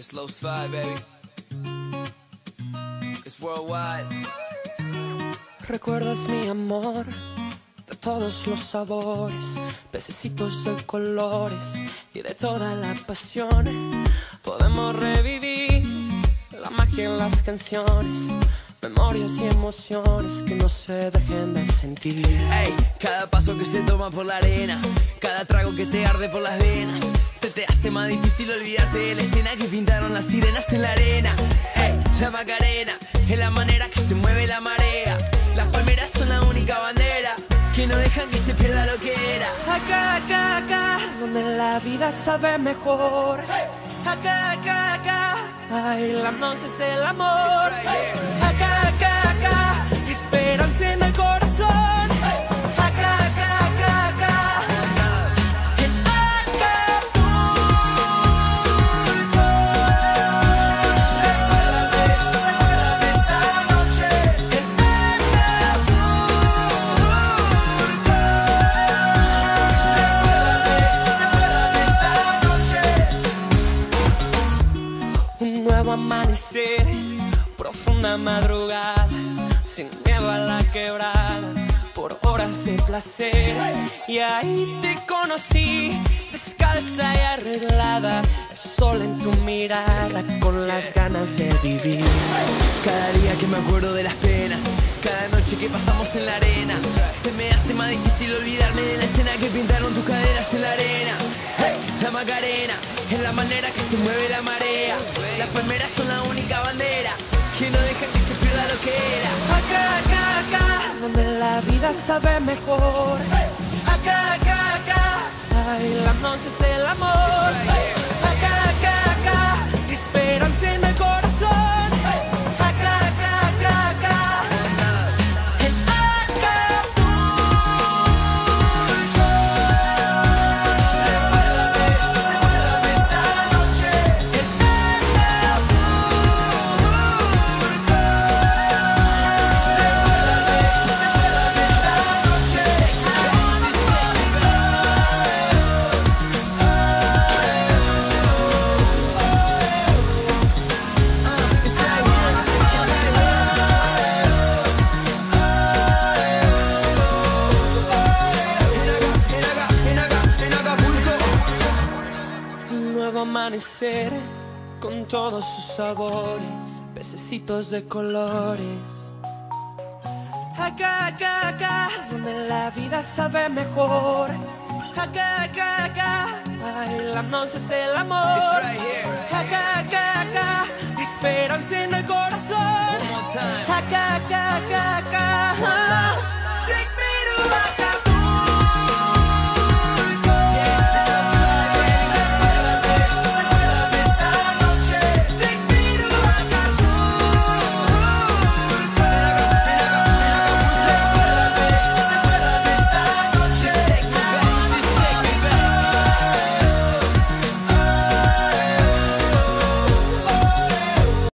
Slow slide, baby. It's worldwide. Recuerdas mi amor de todos los sabores, pececitos de colores y de toda la pasión. Podemos revivir la magia en las canciones, memorias y emociones que no se dejen de sentir. Ey, cada paso que se toma por la arena, cada trago que te arde por las venas, se te hace más difícil olvidarte de la escena que pintaron las sirenas en la arena. Ey, la Macarena es la manera que se mueve la marea. Las palmeras son la única bandera que no dejan que se pierda lo que era. Acá, acá, acá, donde la vida sabe mejor. Acá, acá, acá, bailándonos es el amor. Acá, acá, acá, esperanza en el corazón. Acá, acá, acá, acá, en Acapulco. Recuérdame esa noche en Acapulco. Recuérdame esa noche. Un nuevo amanecer, profunda madrugada, sin miedo a la quebrada, por horas de placer. Y ahí te conocí, descalza y arreglada, el sol en tu mirada, con las ganas de vivir. Cada día que me acuerdo de las penas, cada noche que pasamos en la arena, se me hace más difícil olvidarme de la escena que pintaron tus caderas en la arena. Hey, la Macarena es la manera que se mueve la marea. Las palmeras son la única bandera que no deja que se pierda lo que era. Acá, acá, acá, donde la vida sabe mejor. Acá, acá, acá, bailándonos es el amor. Acá, acá, acá, esperanza en el corazón. Acá, acá, acá, acá, en Acapulco. Recuérdame esa noche en Acapulco. Recuérdame esa noche en Acapulco. Un nuevo amanecer con todos sus sabores, pececitos de colores. Acá, acá, acá, donde la vida sabe mejor. Acá, acá, acá, bailándonos es el amor. It's right here. Acá,